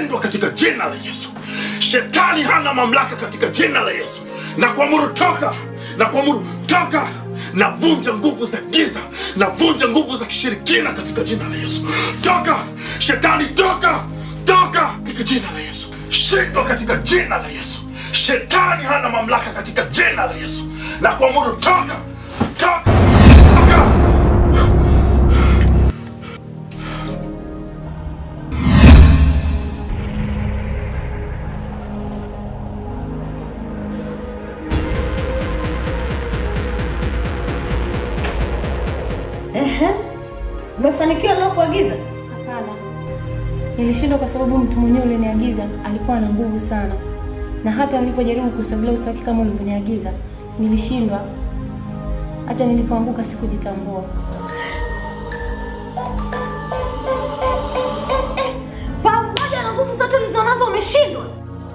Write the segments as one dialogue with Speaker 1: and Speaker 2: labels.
Speaker 1: shindwa katika jina la Yesu. Shetani hana mamlaka katika jina la Yesu. Na kuamuru toka, na kuamuru toka. Navunja nguvu za giza, navunja nguvu za kishirikina katika jina la Yesu. Toka, shetani toka, toka katika jina la Yesu. Shindwa katika jina la Yesu. Shetani hana mamlaka katika jina la Yesu. Na kuamuru toka, toka, toka.
Speaker 2: Umefanikiwa leo kuagiza?
Speaker 3: Hapana. Nilishindwa kwa sababu mtu mwenyewe aliyeniagiza alikuwa na nguvu sana. Na hata nilipojaribu kusogelea uso wake kama ulivyoniagiza, nilishindwa. Hata nilipoanguka sikujitambua.
Speaker 2: Pamoja na nguvu zote ulizonazo umeshindwa.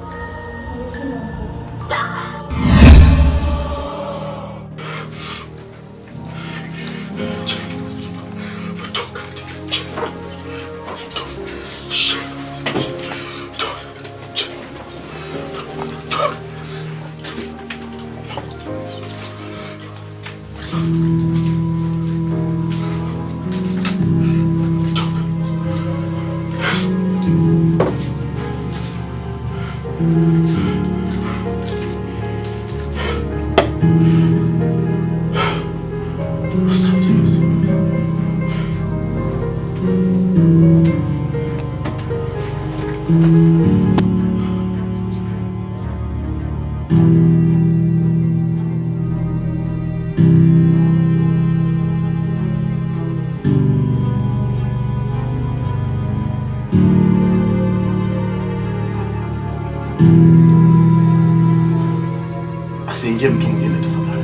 Speaker 1: Asiingie mtu mwingine tafadhali.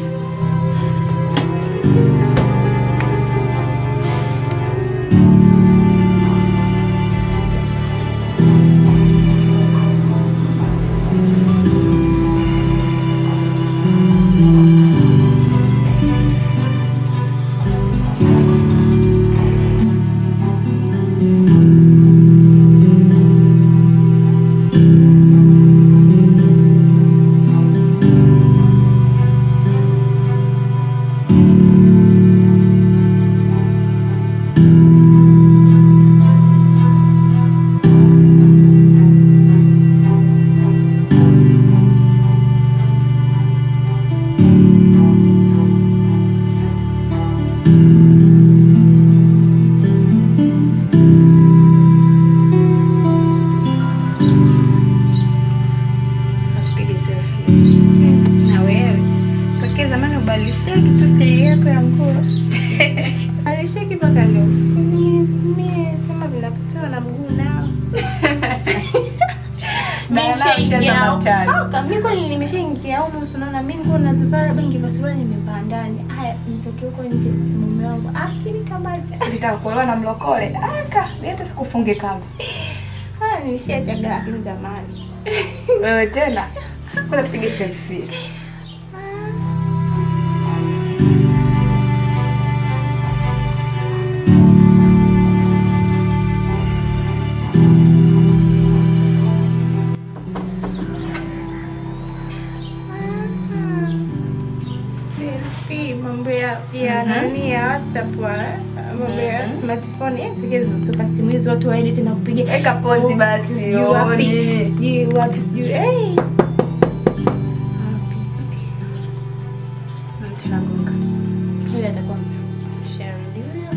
Speaker 3: Unaona mimi nguo nazivaa bengi basi nimevaa ndani. Haya nitoke huko nje mume wangu. Akili kama
Speaker 4: sitaka kuolewa na mlokole. Hata sikufunge kamba.
Speaker 3: Nilishachaga zamani.
Speaker 4: Wewe tena. Ngoja tupige selfie.
Speaker 3: Ya nani ya WhatsApp mambo ya smartphone tuka simu hizo watu waende tena kupiga
Speaker 4: eka pose basi
Speaker 3: wapi sijui
Speaker 4: tena gonga
Speaker 3: kile atakuwa share video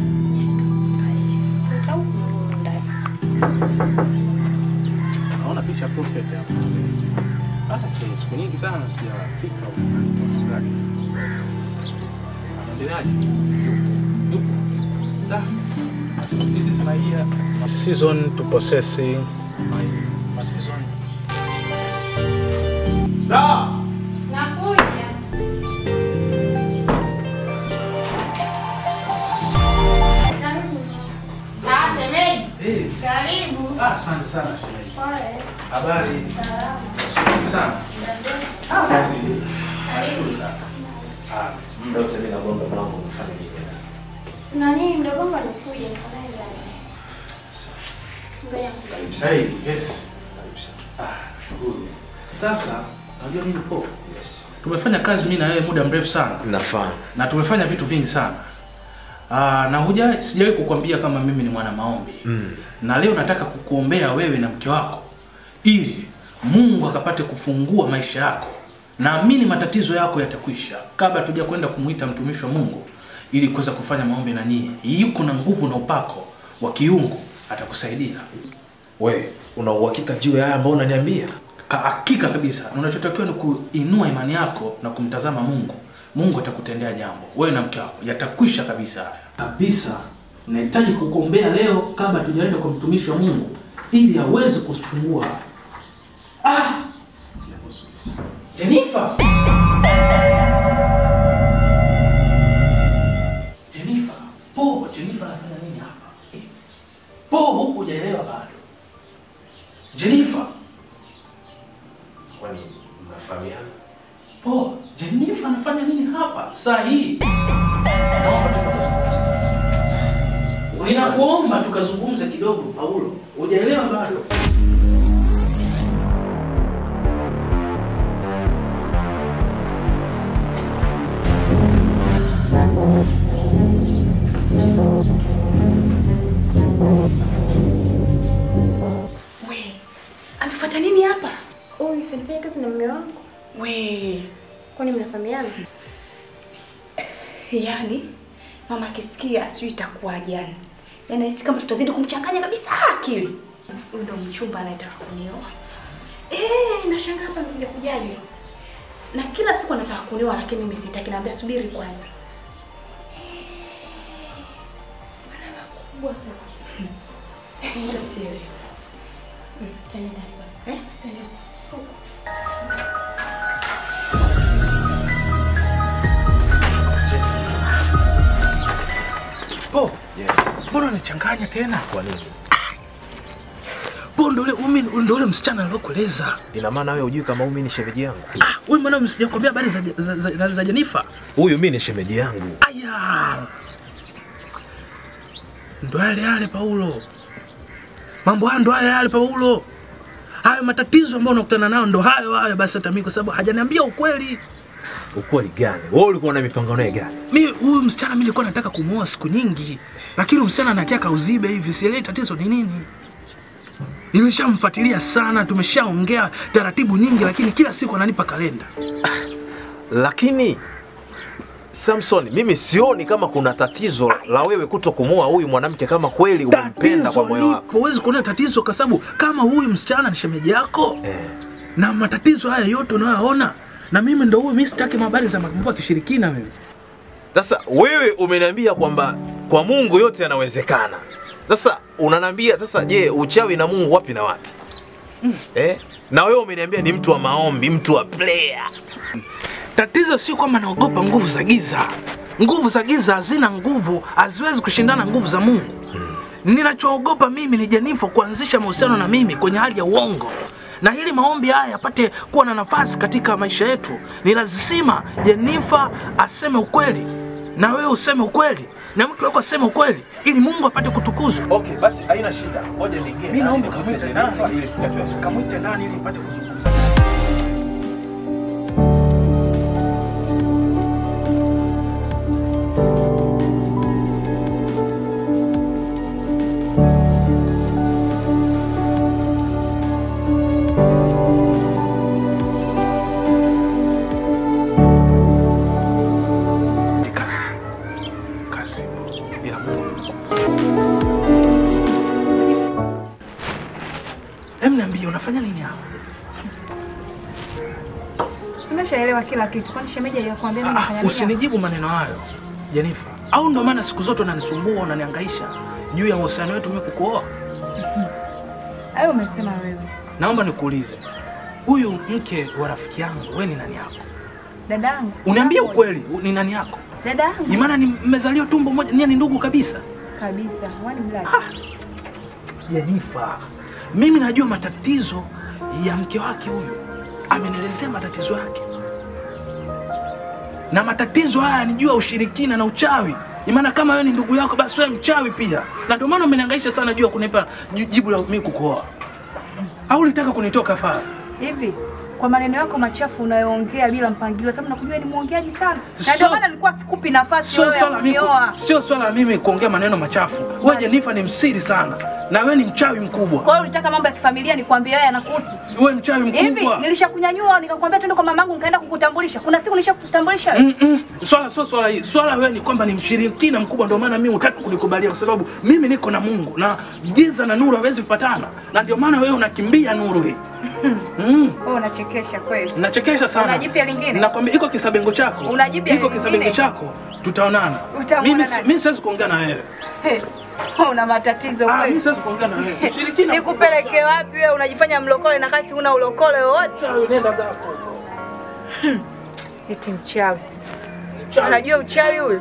Speaker 5: naona picha perfect hapo. Sasa siku nyingi sana sijafika huko. This is my year. Season to possessing my season. Da!
Speaker 3: Nakuja. Shemeji.
Speaker 5: Yes.
Speaker 3: Karibu.
Speaker 5: Asante sana shemeji.
Speaker 3: Pole.
Speaker 5: Habari? Salama. Sana. Karibu. Nashukuru sana.
Speaker 6: Ndio tena naomba mlango kufanya nini?
Speaker 3: Nani mdogo wangu anakuja kufanya nini?
Speaker 5: Karibu sana. Yes. Karibu sana. Shukuru. Sasa, unajua nini po?
Speaker 6: Yes.
Speaker 5: Tumefanya kazi mimi na wewe muda mrefu sana.
Speaker 6: Nafahamu.
Speaker 5: Na tumefanya vitu vingi sana. Na sijawahi kukwambia kama mimi ni mwana maombi. Na leo nataka kukuombea wewe na mke wako ili Mungu akapate kufungua maisha yako. Naamini matatizo yako yatakwisha kabla tuja kwenda kumuita mtumishi wa Mungu ili kuweza kufanya maombi na nyinyi. Yuko na nguvu na upako wa kiungu atakusaidia.
Speaker 6: Wewe una uhakika juu ya haya ambayo unaniambia?
Speaker 5: Hakika kabisa. Unachotakiwa ni kuinua imani yako na kumtazama Mungu. Mungu atakutendea jambo. Wewe na mke wako yatakwisha kabisa. Kabisa. Nahitaji kukuombea leo kabla tujaenda kwa mtumishi wa Mungu ili aweze kufungua. Jennifer. Jennifer anafanya nini hapa? Huku hujaelewa bado. Jennifer.
Speaker 6: Kwani mnafahamiana?
Speaker 5: Jennifer anafanya nini hapa? Saa hii. Ninakuomba tukazungumze kidogo Paulo. Hujaelewa bado?
Speaker 2: Amefuata nini hapa?
Speaker 3: Usinifanye kazi na mume wangu. Kwani mnafahamiana?
Speaker 2: Yaani mama akisikia sijui itakuwaje yani. Yaani hisi kama tutazidi kumchanganya kabisa akili. Huyu ndo mchumba anayetaka kunioa. Nashangaa hapa amekuja kujaje. Na kila siku anataka kunioa lakini mimi sitaki, naambia subiri kwanza. Bana kubwa sasa. Ndio siri. Tani ndani basi. Tani.
Speaker 6: Yes.
Speaker 5: Mbona unachanganya tena?
Speaker 6: Kwa nini?
Speaker 5: Ndio ule msichana aliyokueleza.
Speaker 6: Ina maana wewe hujui kama mimi ni shemeji yangu?
Speaker 5: Wewe mbona msijakwambia habari za Jennifer?
Speaker 6: Huyu mimi ni shemeji yangu.
Speaker 5: Aya. Ndo yale Paulo. Mambo haya ndo yale Paulo. Hayo matatizo ambayo unakutana nayo ndo hayo basi hata mimi kwa sababu hajaniambia ukweli.
Speaker 6: Ukweli gani? Wewe ulikuwa na mipango naye gani?
Speaker 5: Mimi huyu msichana mimi nilikuwa nataka kumuoa siku nyingi. Lakini msichana anakia kauzibe hivi, sielewi tatizo ni nini. Nimeshamfuatilia sana, tumeshaongea taratibu nyingi lakini kila siku ananipa kalenda.
Speaker 6: Lakini Samson, mimi sioni kama kuna tatizo la wewe kutokumuoa huyu mwanamke kama kweli unampenda kwa moyo wako.
Speaker 5: Huwezi kuona tatizo kwa sababu kama huyu msichana ni shemeji yako na matatizo haya yote unayoona na mimi ndo huyu, mimi sitaki habari za mambo ya kishirikina mimi.
Speaker 6: Sasa wewe umeniambia kwamba kwa Mungu yote yanawezekana. Sasa unaniambia sasa je, uchawi na Mungu wapi na wapi? Na wewe umeniambia ni mtu wa maombi, mtu wa prayer.
Speaker 5: Tatizo sio kwamba naogopa nguvu za giza. Nguvu za giza hazina nguvu, haziwezi kushindana nguvu za Mungu. Ninachoogopa mimi ni Jennifer kuanzisha mahusiano na mimi kwenye hali ya uongo. Na ili maombi haya yapate kuwa na nafasi katika maisha yetu, ni lazima Jennifer aseme ukweli na wewe useme ukweli na mtu wako aseme ukweli ili Mungu apate kutukuzwa.
Speaker 6: Okay, basi haina shida. Ngoja niingie.
Speaker 5: Mimi naomba kamwite nani ili tukachwe. Kamwite nani ili upate kuzungumza. Niambie unafanya nini hapa?
Speaker 4: Tumeshaelewa kila kitu. Kwani shemeji alikwambia mimi nafanya nini?
Speaker 5: Usinijibu maneno hayo, Jennifer. Au ndo maana siku zote unanisumbua, unanihangaisha juu ya mahusiano yetu mimi kukuoa?
Speaker 4: Hayo umesema wewe.
Speaker 5: Naomba nikuulize. Huyu mke wa rafiki yangu, wewe ni nani yako?
Speaker 4: Dadangu.
Speaker 5: Uniambie ukweli, ni nani yako?
Speaker 4: Dadangu.
Speaker 5: Ni maana mmezaliwa tumbo moja, ni ndugu kabisa?
Speaker 4: Kabisa. Wani mlaki.
Speaker 5: Jennifer, mimi najua matatizo ya mke wake huyu. Amenielezea matatizo yake. Na matatizo haya ni juu ya ushirikina na uchawi. Maana kama wewe ni ndugu yako basi wewe mchawi pia. Na ndio maana umenihangaisha sana juu ya kunipa jibu la mimi kukuoa. Au ulitaka kunitoka fara?
Speaker 2: Hivi kwa maneno yako machafu unayoongea bila mpangilio, sababu nakujua ni muongeaji sana. Na ndio maana nilikuwa sikupi nafasi wewe ya kunioa.
Speaker 5: Sio swala mimi kuongea maneno machafu. Wewe Jenifer ni msiri sana. Na wewe ni mchawi mkubwa.
Speaker 2: Kwa hiyo ulitaka mambo ya kifamilia nikwambie wewe yanakuhusu?
Speaker 5: Wewe mchawi mkubwa.
Speaker 2: Hivi nilishakunyanyua nikakwambia twende kwa mamangu nikaenda kukutambulisha. Kuna siku nilishakutambulisha?
Speaker 5: Swala sio swala hii. Swala wewe ni kwamba ni mshirikina mkubwa, ndio maana mimi hutaki kunikubalia kwa sababu mimi niko na Mungu na giza na nuru hawezi kupatana. Na ndio maana wewe unakimbia nuru hii.
Speaker 2: Wewe unachekesha kweli.
Speaker 5: Unachekesha sana.
Speaker 2: Unajipia lingine?
Speaker 5: Nakwambia iko kisabengo chako.
Speaker 2: Unajipia
Speaker 5: iko kisabengo chako. Tutaonana. Mimi siwezi kuongea na wewe.
Speaker 2: Una matatizo kweli.
Speaker 5: Mimi siwezi kuongea na wewe. Ushirikina.
Speaker 2: Nikupeleke wapi wewe? Unajifanya mlokole na kati una ulokole wote.
Speaker 5: Nenda zako.
Speaker 2: Eti mchawi. Anajua uchawi huyo?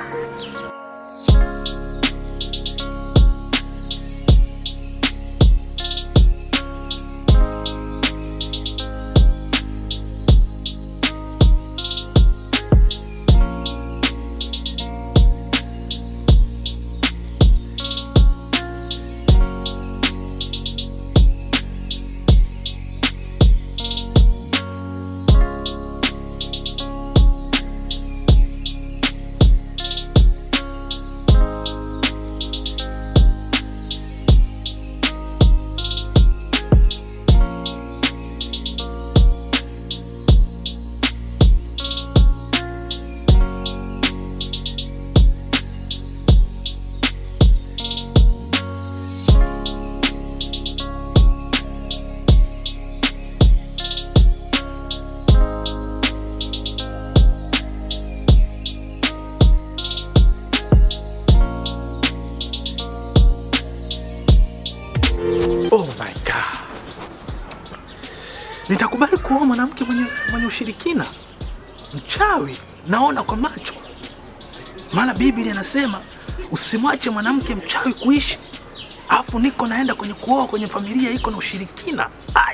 Speaker 5: Nitakubali kuoa mwanamke mwenye ushirikina? Mchawi naona kwa macho. Maana Biblia inasema usimwache mwanamke mchawi kuishi. Alafu niko naenda kwenye kuoa kwenye familia iko na ushirikina.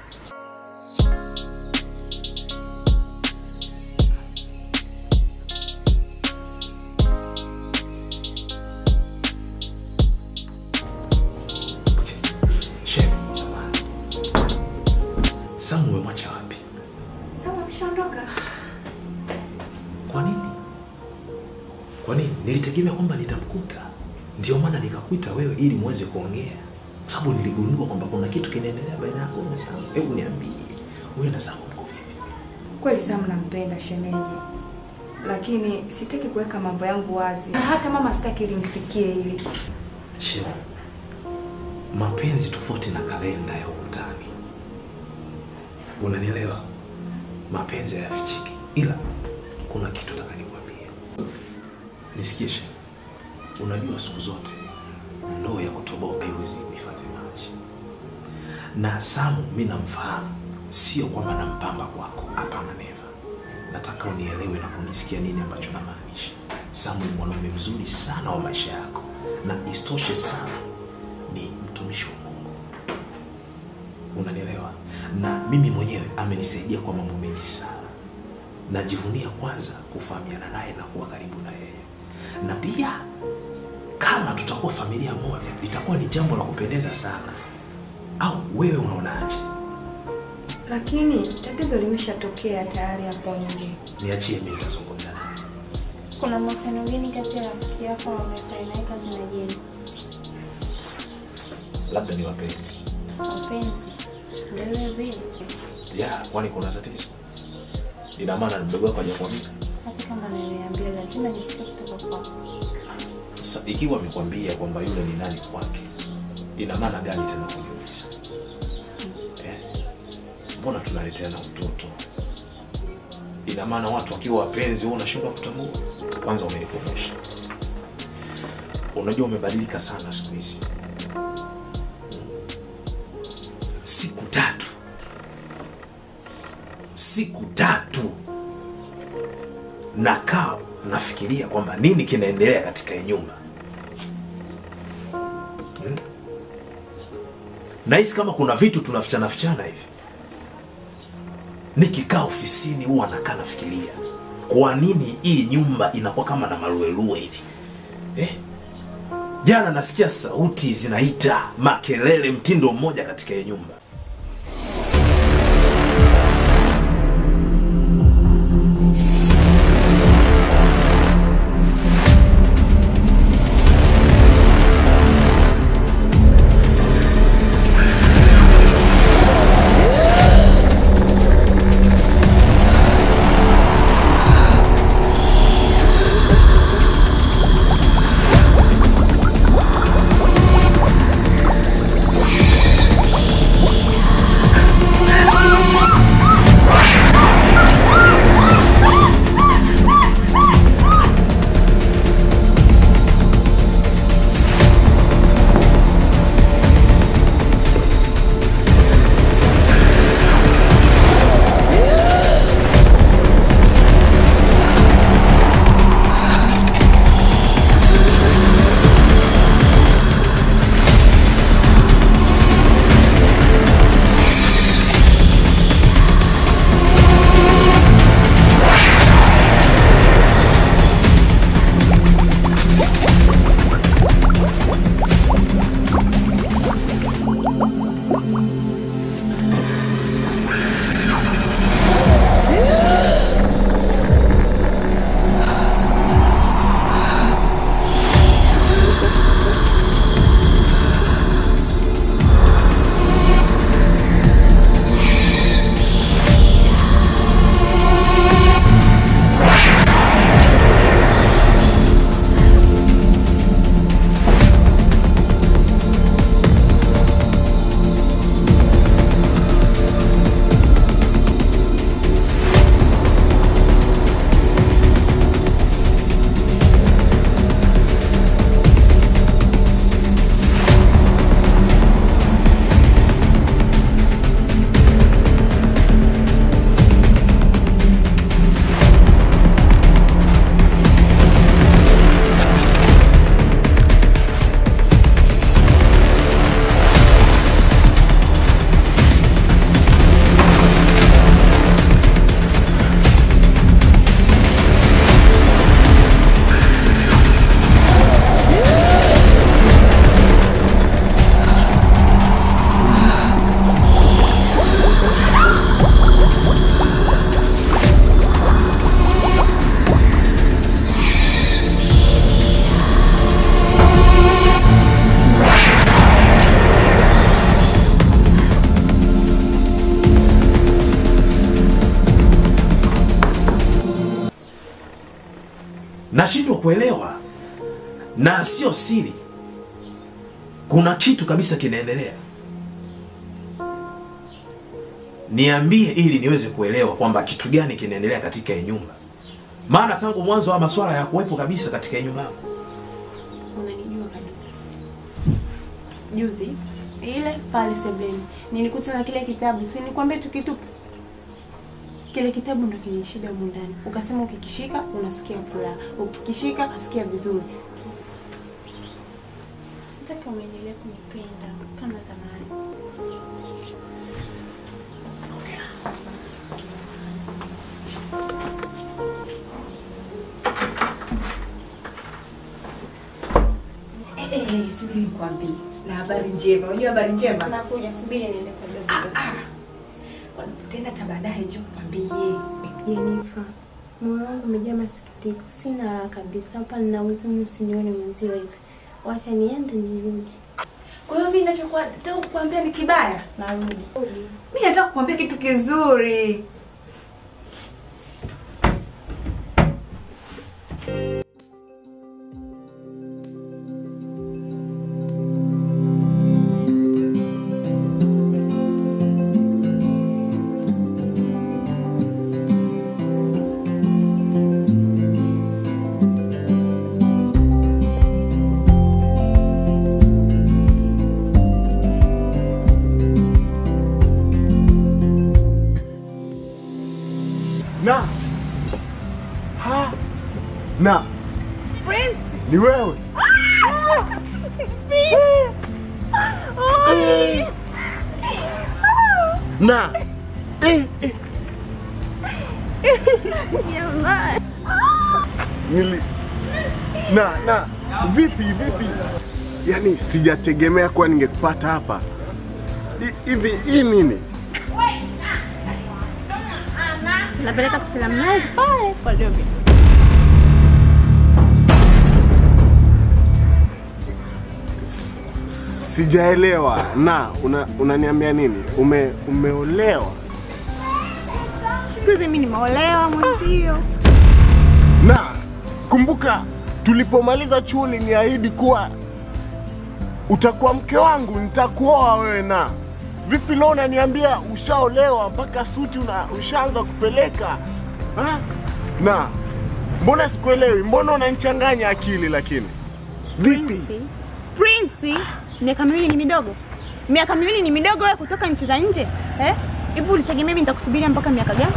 Speaker 1: Samu umemwacha wapi?
Speaker 2: Samu ameshaondoka.
Speaker 1: Kwa nini? Kwa nini? Nilitegemea kwamba nitamkuta. Ndio maana nikakuita wewe ili muweze kuongea. Kwa sababu niligundua kwamba kuna kitu kinaendelea baina yako na Samu. Hebu niambie, wewe na Samu mko vipi?
Speaker 4: Kweli Samu nampenda shemeji. Lakini sitaki kuweka mambo yangu wazi. Na hata mama sitaki limfikie hili.
Speaker 1: Shema. Mapenzi tofauti na kalenda ya ukutani. Unanielewa? Mapenzi hayafichiki. Ila kuna kitu nataka nikwambie. Nisikie Shema. Unajua siku zote ndoo ya kutoboka haiwezi kuhifadhi maji. Na Samu mimi namfahamu, sio kwamba nampamba kwako, hapana never. Nataka unielewe na kunisikia nini ambacho namaanisha. Samu ni mwanaume mzuri sana wa maisha yako, na istoshe sana ni mtumishi wa Mungu. Unanielewa? Na mimi mwenyewe amenisaidia kwa mambo mengi sana. Najivunia kwanza kufahamiana naye na kuwa karibu na yeye. Na pia kama tutakuwa familia moja, itakuwa ni jambo la kupendeza sana. Au wewe unaonaje?
Speaker 4: Lakini tatizo limeshatokea tayari hapo nje.
Speaker 1: Niachie mimi nitazungumza naye.
Speaker 3: Kuna mahusiano gani kati ya rafiki yako na umefanya kazi na Jeni?
Speaker 1: Labda ni wapenzi.
Speaker 3: Wapenzi? Ndio vile.
Speaker 1: Ya, kwani kuna tatizo? Ina maana mdogo wako hajakwambia?
Speaker 3: Hata kama niliambia lakini nisikia kutoka kwako.
Speaker 1: Sasa ikiwa amekwambia kwamba yule ni nani kwake, ina maana gani tena kuniuliza? Mbona tunaleteana utoto? Ina maana watu wakiwa wapenzi wewe unashindwa kutambua? Kwanza umenikumbusha. Unajua umebadilika sana siku hizi. Siku tatu nakaa nafikiria kwamba nini kinaendelea katika hii nyumba. Nahisi kama kuna vitu tunafichana hivi. Nikikaa ofisini huwa nakaa nafikiria kwa nini hii nyumba inakuwa kama na maluelue hivi.
Speaker 6: Jana nasikia sauti zinaita, makelele, mtindo mmoja katika ile nyumba. Nashindwa kuelewa, na sio siri. Kuna kitu kabisa kinaendelea. Niambie ili niweze kuelewa kwamba kitu gani kinaendelea katika hii nyumba. Maana tangu mwanzo wa masuala ya kuwepo kabisa katika hii nyumba yako.
Speaker 3: Unanijua kabisa. Juzi ile pale sebuleni nilikuta na kile kitabu. Si nikwambia tu kitu. Kile kitabu ndio kile shida huko ndani. Ukasema ukikishika unasikia furaha. Ukikishika unasikia vizuri. Nataka uendelee kunipenda kama zamani.
Speaker 4: Subiri nikwambie. Na habari njema. Unajua habari njema?
Speaker 3: Nakuja, subiri niende kwa daktari.
Speaker 4: Tena baadaye njoo nikwambie.
Speaker 3: Jennifer, moyo wangu umejaa masikitiko. Sina raha kabisa. Hapa nina huzuni, usinione mwenzio hivi. Wacha niende nirudi.
Speaker 4: Kwa hiyo mimi nataka kukuambia ni kibaya.
Speaker 3: Narudi.
Speaker 4: Mimi nataka kukuambia kitu kizuri.
Speaker 1: Na
Speaker 3: Prince,
Speaker 1: ni wewe. Na
Speaker 7: Na vipi? Yaani sijategemea kuwa ningekupata hapa. Hivi hii nini?
Speaker 3: Napeleka kutila mnazi pale kwa Dobi.
Speaker 7: Sijaelewa. Na unaniambia nini? Umeolewa?
Speaker 3: Siku hizi mimi nimeolewa mwenzio.
Speaker 7: Na kumbuka tulipomaliza chuo niahidi kuwa utakuwa mke wangu, nitakuoa wewe. Na vipi leo unaniambia ushaolewa mpaka suti ushaanza kupeleka? Ha? Na mbona sikuelewi? Mbona unanichanganya akili lakini? Vipi?
Speaker 3: Prince, miaka miwili ni midogo. Miaka miwili ni midogo wewe kutoka nchi za nje? Hivi ulitegemea mimi nitakusubiria mpaka miaka gani?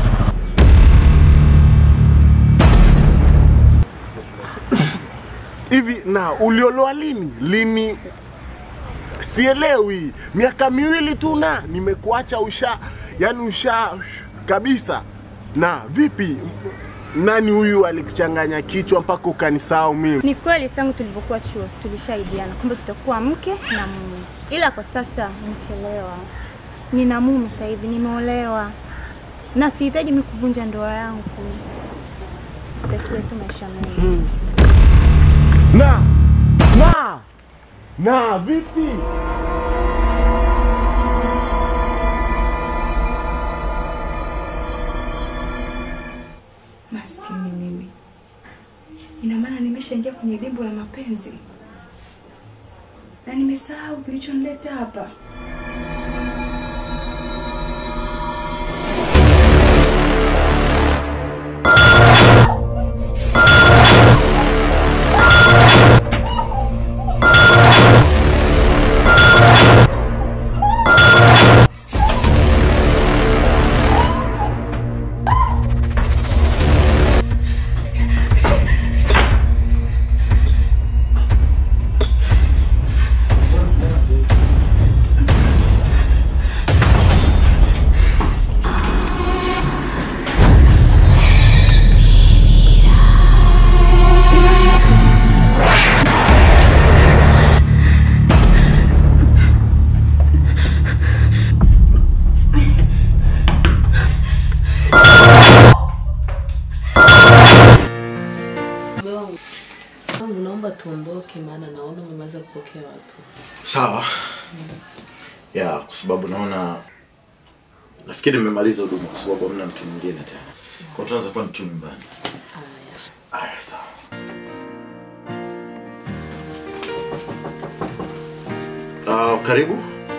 Speaker 7: Hivi na uliolewa lini? Sielewi. Miaka miwili tu na nimekuacha usha kabisa. Na vipi? Nani huyu alikuchanganya kichwa mpaka ukanisahau mimi?
Speaker 3: Ni kweli tangu tulipokuwa chuo tulishaidiana kwamba tutakuwa mke na mume. Ila kwa sasa nimechelewa. Nina mume sasa hivi, nimeolewa. Na sihitaji mimi kuvunja ndoa yangu. Nitakia tu maisha mema.
Speaker 7: Na vipi?
Speaker 4: Maskini mimi. Ina maana nimeshaingia kwenye dimbo la mapenzi. Na nimesahau kilichonileta hapa.
Speaker 8: Tuondoke maana naona mmeweza kupokea watu.
Speaker 1: Sawa. Ya, kwa sababu nafikiri nimemaliza huduma kwa sababu hamna mtu mwingine tena. Kwa tuanze kwa mtu nyumbani. Aya, sawa. Karibu.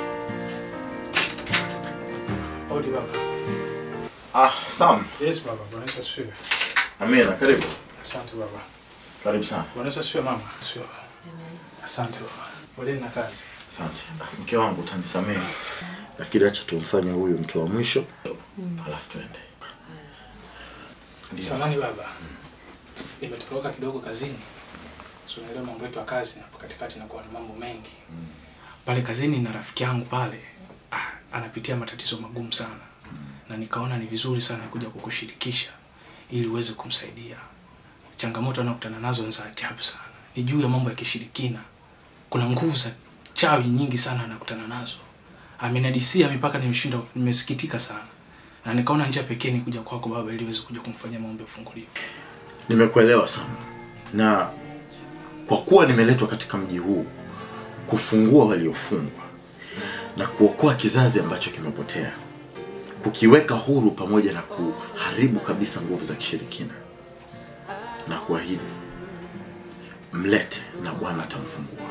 Speaker 5: Odi baba.
Speaker 1: Sam.
Speaker 5: Yes baba, Bwana Yesu asifiwe.
Speaker 1: Amina, karibu.
Speaker 5: Asante baba.
Speaker 1: Karibu sana.
Speaker 5: Bwana Yesu asifiwe mama. Asifiwe. Asante baba. Poleni na kazi.
Speaker 1: Asante. Mke wangu utanisamehe. Nafikiri acha tumfanye huyu mtu wa mwisho. Alafu tuende.
Speaker 5: Samahani baba. Nimetoroka kidogo kazini. Sio leo mambo yetu ya kazi hapo katikati na kuwa na mambo mengi. Pale kazini na rafiki yangu pale anapitia matatizo magumu sana. Na nikaona ni vizuri sana kuja kukushirikisha ili uweze kumsaidia. Changamoto anakutana nazo ni za ajabu sana. Ni juu ya mambo ya kishirikina. Kuna nguvu za chawi nyingi sana anakutana nazo. Amenadisia mipaka nimesikitika sana. Na nikaona njia pekee ni kuja kwako baba ili uweze kuja kumfanyia maombi ufunguliwe.
Speaker 1: Nimekuelewa sana. Na kwa kuwa nimeletwa katika mji huu kufungua waliofungwa na kuokoa kizazi ambacho kimepotea, kukiweka huru pamoja na kuharibu kabisa nguvu za kishirikina, na kuahidi mlete na Bwana atamfungua.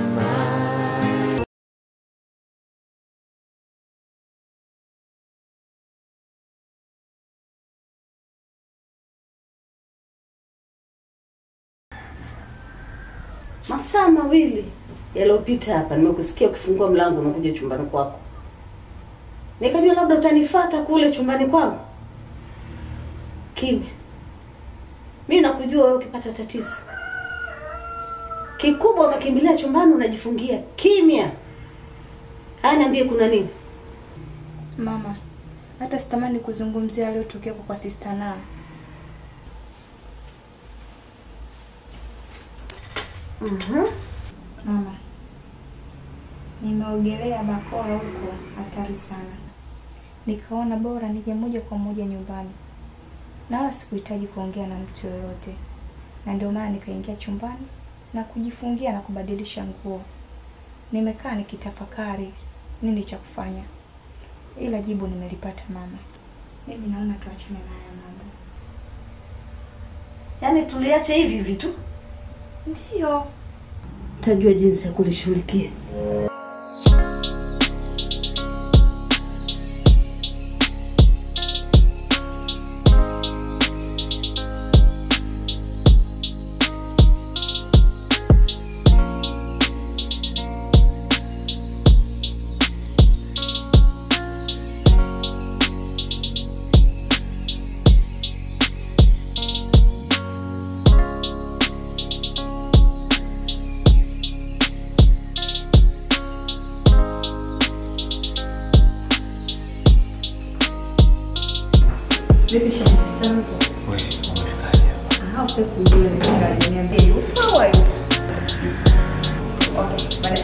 Speaker 8: Masaa mawili yaliyopita hapa nimekusikia kufungua mlango unakuja chumbani kwako. Nikajua labda utanifuata kule chumbani kwangu. Kimya. Mimi nakujua wewe ukipata tatizo. Kikubwa unakimbilia chumbani unajifungia. Kimya. Haya niambie kuna nini?
Speaker 4: Mama, hata sitamani kuzungumzia aliyotokea kwa sister Na. Mama, nimeogelea bakora huko hatari sana. Nikaona bora nije moja kwa moja nyumbani. Na wala sikuhitaji kuongea na mtu yoyote. Na ndio maana nikaingia chumbani na kujifungia na kubadilisha nguo. Nimekaa nikitafakari nini cha kufanya. Ila jibu nimelipata mama. Mimi naona tuachane na haya mambo.
Speaker 8: Yaani tuliache hivi hivi tu?
Speaker 4: Ndio.
Speaker 8: Tajua jinsi ya kulishughulikia.
Speaker 4: Vipi shamba zangu?
Speaker 6: Wewe umefikaje hapa?
Speaker 4: Usikujue nimefikaje, niambie upo au yupo? Okay, baadaye.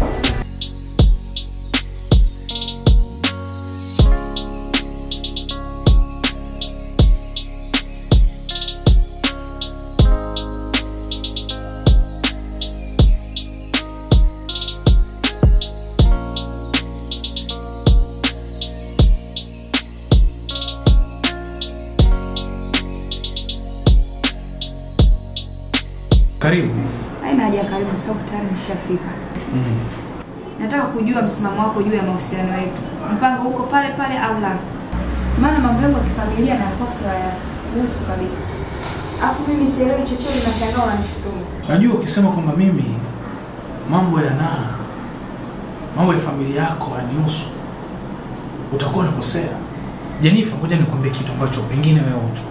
Speaker 5: Karibu.
Speaker 4: Haina haja karibu, sababu tayari nishafika. Nataka kujua msimamo wako juu ya mahusiano yetu. Mpango uko pale pale au la? Maana mambo yangu ya kifamilia na yako kuhusu kabisa. Afu mimi sielewi chochote, nashangaa unanishutumu.
Speaker 5: Najua ukisema kwamba mimi mambo ya familia yako yanihusu, utakuwa unakosea. Jenifa, ngoja nikwambie kitu ambacho pengine wewe hujui.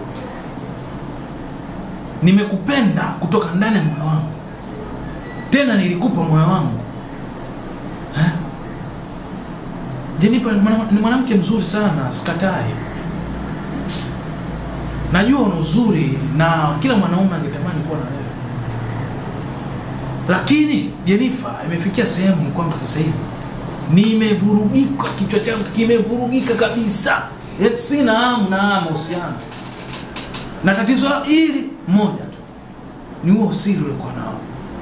Speaker 5: Nimekupenda kutoka ndani ya moyo wangu. Tena nilikupa moyo wangu. Jenifa ni mwanamke mzuri sana, sikatai. Najua una uzuri na kila mwanaume angetamani kuwa na wewe. Lakini Jenifa, imefikia sehemu kwamba sasa hivi nimevurugika, kichwa changu kimevurugika kabisa. Sina hamu na mahusiano. Na tatizo hili moja tu. Ni huo usiri uliokuwa nao.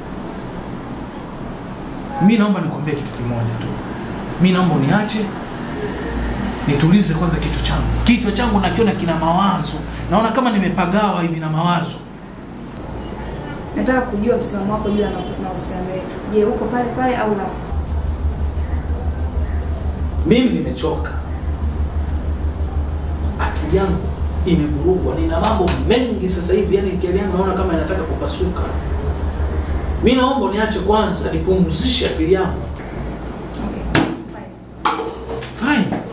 Speaker 5: Mimi naomba nikwambie kitu kimoja tu. Mimi naomba uniache nitulize kwanza kichwa changu. Kichwa changu nakiona kina mawazo. Naona kama nimepagawa hivi na mawazo.
Speaker 4: Nataka kujua msimamo wako juu ya mahusiano yetu. Je, uko pale pale au la?
Speaker 5: Mimi nimechoka. Akili yangu imevurugwa. Nina mambo mengi sasa hivi, yani akili yangu naona kama inataka kupasuka. Mimi naomba uniache kwanza nipumzishe akili yangu.
Speaker 4: Okay, fine.
Speaker 5: Fine.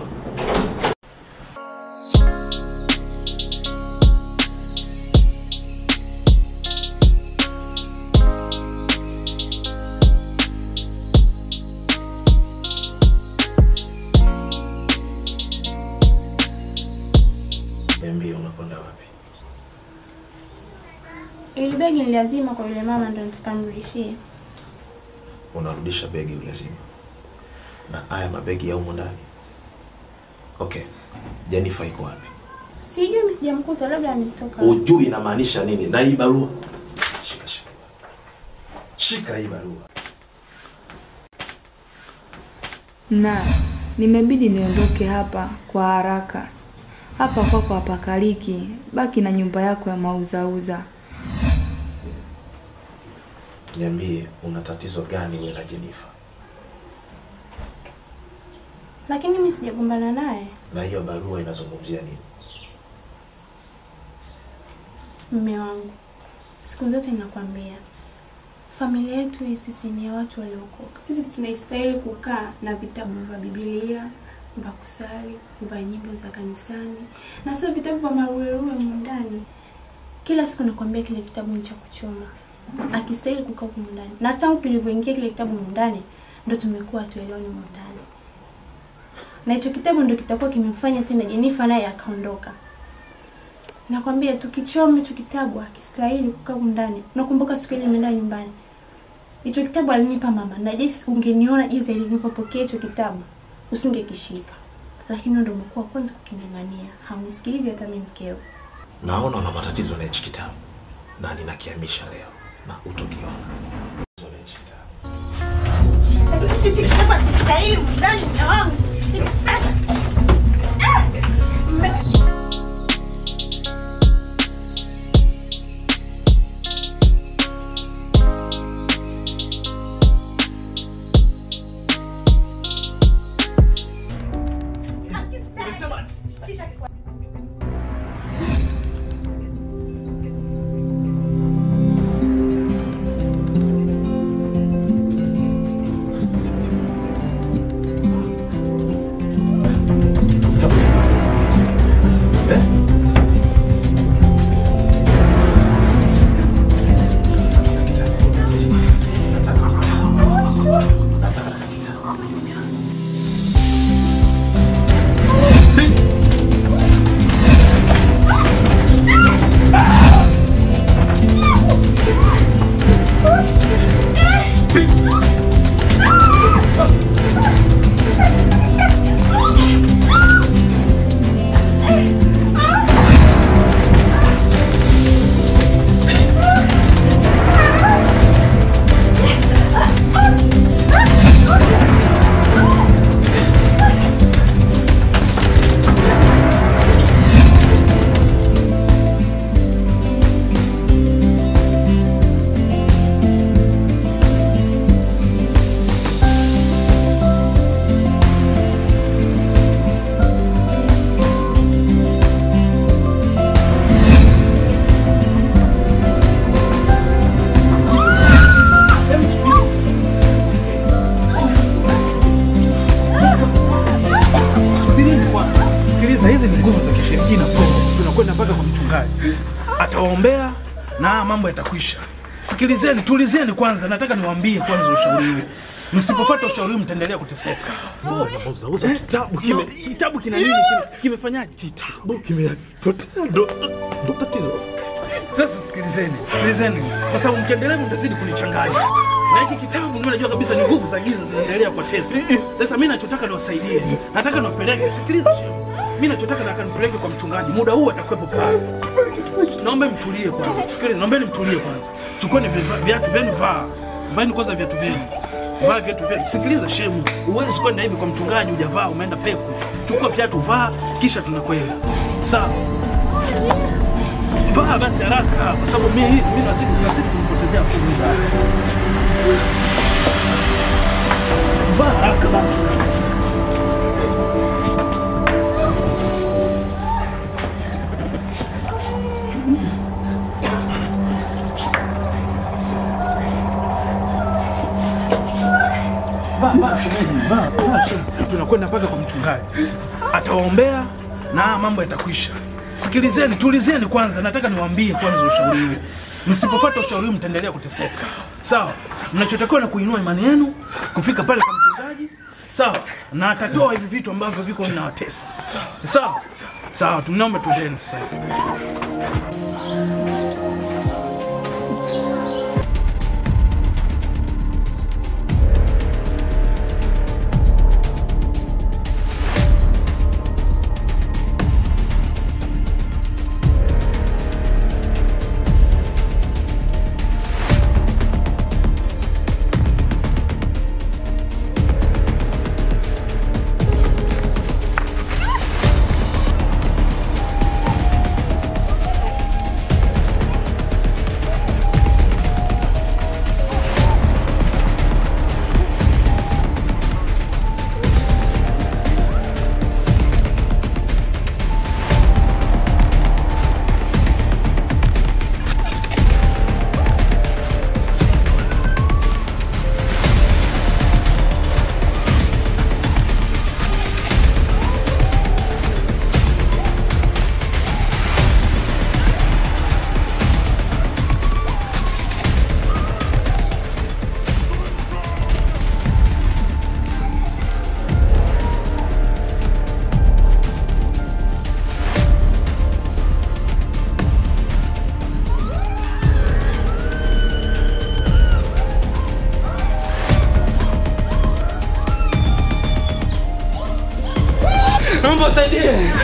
Speaker 5: Niambie unakwenda wapi?
Speaker 3: Ile begi ni lazima kwa yule mama, ndio nataka mrudishie.
Speaker 6: Unarudisha begi lazima. Na haya mabegi ya humo ndani. Okay. Jenifa iko wapi?
Speaker 3: Sijui, mimi sijamkuta, labda ametoka.
Speaker 6: Ujui inamaanisha nini? Na hii barua. Shika hii barua.
Speaker 4: Na nimebidi niondoke hapa kwa haraka. Hapa kwako hapakaliki. Baki na nyumba yako ya mauzauza.
Speaker 6: Niambie una tatizo gani wewe na Jenifa?
Speaker 3: Lakini mimi sijagombana naye.
Speaker 6: Na hiyo barua inazungumzia nini?
Speaker 3: Mume wangu, siku zote ninakwambia, familia yetu sisi ni watu waliokoka. Sisi tunastahili kukaa na vitabu vya Biblia, vya kusali, vya nyimbo za kanisani, na sio vitabu vya maruerue ndani. Kila siku nakwambia kile kitabu ni cha kuchoma. Akistahili kukaa huko ndani. Na tangu kilivyoingia kile kitabu ndani, ndio tumekuwa tuelewane ndani. Na hicho kitabu ndio kitakuwa kimemfanya tena Jenifa naye akaondoka. Nakwambia tukichome hicho kitabu akistahili kukaa huko ndani. Nakumbuka siku ile nimeenda nyumbani. Hicho kitabu alinipa mama. Na jinsi ungeniona jinsi nilivyopokea hicho kitabu, usingekishika. Lakini ndio umekuwa kwanza kukingangania. Haunisikilizi hata mimi mkeo.
Speaker 6: Naona una matatizo na hichi kitabu. Na ninakihamisha leo na utokiona.
Speaker 3: Hichi kitabu kistahili ndani ya wangu. Atawaombea na mambo yatakwisha. Sikilizeni, tulizeni kwanza, nataka niwaambie kwanza ushauri huu. Msipofuata ushauri huu mtaendelea kuteseka.
Speaker 7: Unauza kitabu kime
Speaker 5: kitabu kina nini? Kimefanyaje?
Speaker 7: Kitabu kimepotea ndo tatizo.
Speaker 5: Sasa sikilizeni. Kwa sababu mkiendelea mtazidi kunichanganya. Na hiki kitabu mimi najua kabisa ni nguvu za giza zinaendelea kwa tesi. Sasa mimi nachotaka niwasaidie. Nataka niwapeleke. Sikiliza shehe. Mimi nachotaka nataka nipeleke kwa mchungaji. Muda huu atakuwepo pale. Naomba mtulie kwanza. Sikiliza, naomba mtulie kwanza. Chukueni viatu vyenu vaa. Vaeni kwanza viatu vyenu. Vaa viatu vyenu. Sikiliza shemu. Huwezi kwenda hivi kwa mchungaji hujavaa, umeenda peku. Chukua viatu vaa kisha tunakwenda. Sawa. Vaa basi haraka kwa sababu mimi nazidi kunipotezea muda. Vaa haraka basi. Tunakwenda mpaka kwa mchungaji. Atawaombea na mambo yatakwisha. Sikilizeni, tulizeni kwanza, nataka niwaambie kwanza ushauri huu. Msipofuata ushauri huu mtaendelea kuteseka. Sawa? Mnachotakiwa na kuinua imani yenu, kufika pale kwa mchungaji. Sawa? Na atatoa hivi vitu ambavyo viko vinawatesa. Sawa? Sawa, tunaomba tuendeni sasa.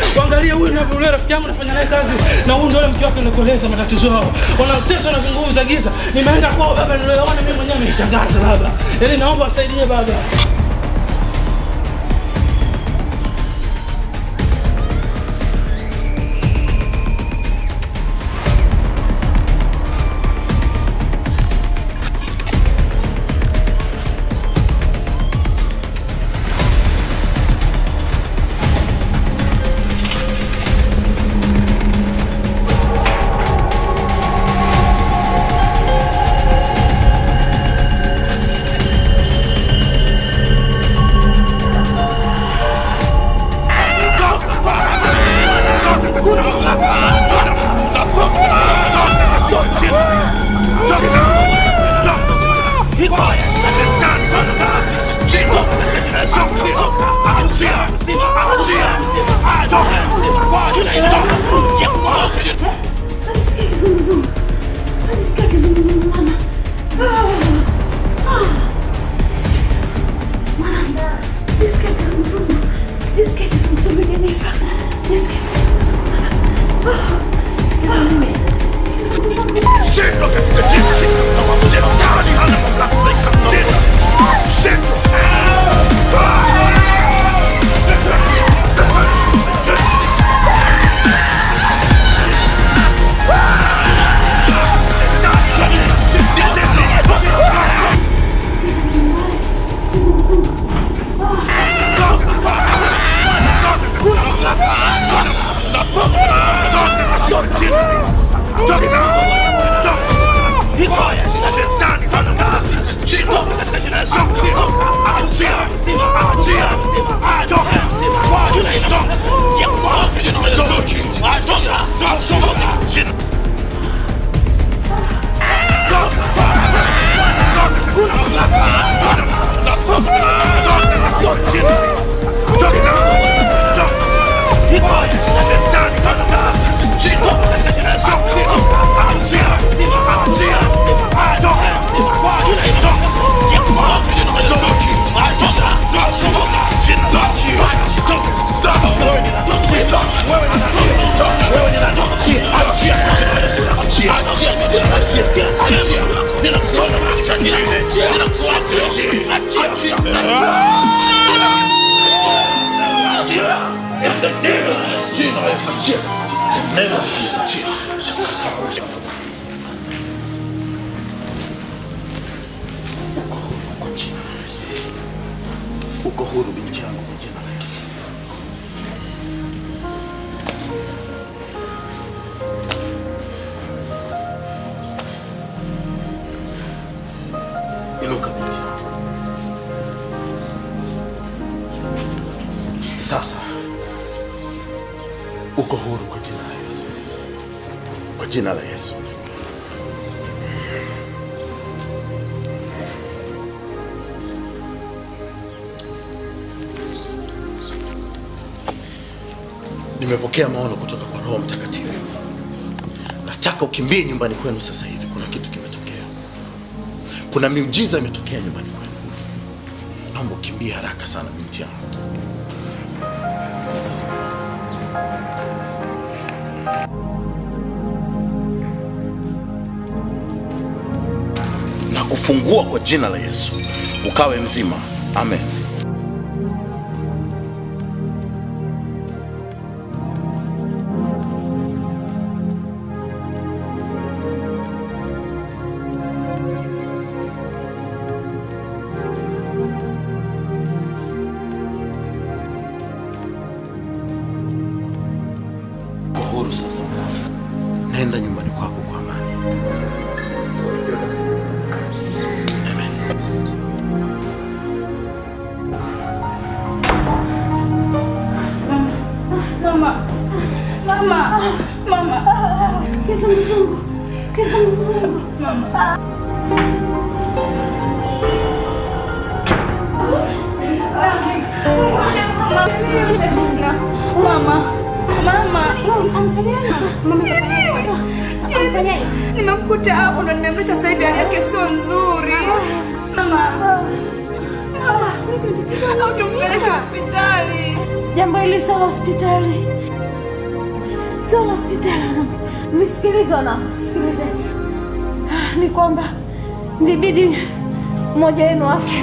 Speaker 5: Waangalie huyu na yule rafiki yangu nafanya naye kazi na huyu ndio mke wake nikueleza matatizo yao. Wanateswa na nguvu za giza. Nimeenda kwao baba niliona mimi mwenyewe nimeshangaza baba. Yaani naomba usaidie baba.
Speaker 1: Uko huru binti yangu kwa jina la Yesu. Inuka binti. Sasa uko huru kwa jina la Yesu. Kwa jina la Yesu. Nimepokea maono kutoka kwa Roho Mtakatifu. Nataka ukimbie nyumbani kwenu sasa hivi. Kuna kitu kimetokea. Kuna miujiza imetokea nyumbani kwenu. Naomba ukimbie haraka sana binti yangu. Na kufungua kwa jina la Yesu. Ukawe mzima. Amen. Huru sasa. Nenda nyumbani kwako kwa amani. Amen.
Speaker 2: Mama. Kizunguzungu. Mama. Mama, amfanyaje? Nimemkuta hapo ndo nimemleta sasa hivi, hali yake sio nzuri. Mama. Au tumpeleke hospitali.
Speaker 8: Jambo hili sio la hospitali. Sio la hospitali. Nisikilize na sikilize. Ni kwamba nibidi mmoja wenu afe.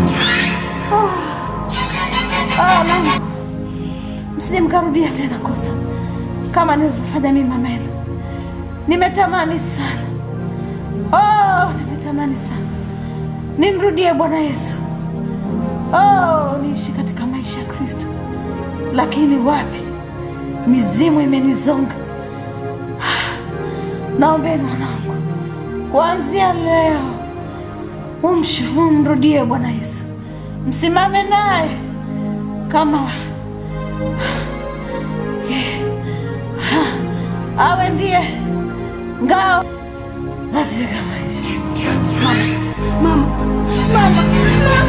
Speaker 8: Mama. Msije mkarudia tena kosa kama nilivyofanya mimi mama yenu. Nimetamani sana. Nimetamani sana nimrudie Bwana Yesu. Niishi katika maisha ya Kristo. Lakini wapi? Mizimu imenizonga. Naombeni wanangu, kuanzia leo mrudie Bwana Yesu. Msimame naye kama awe ndiye ngao katika maisha. Mama.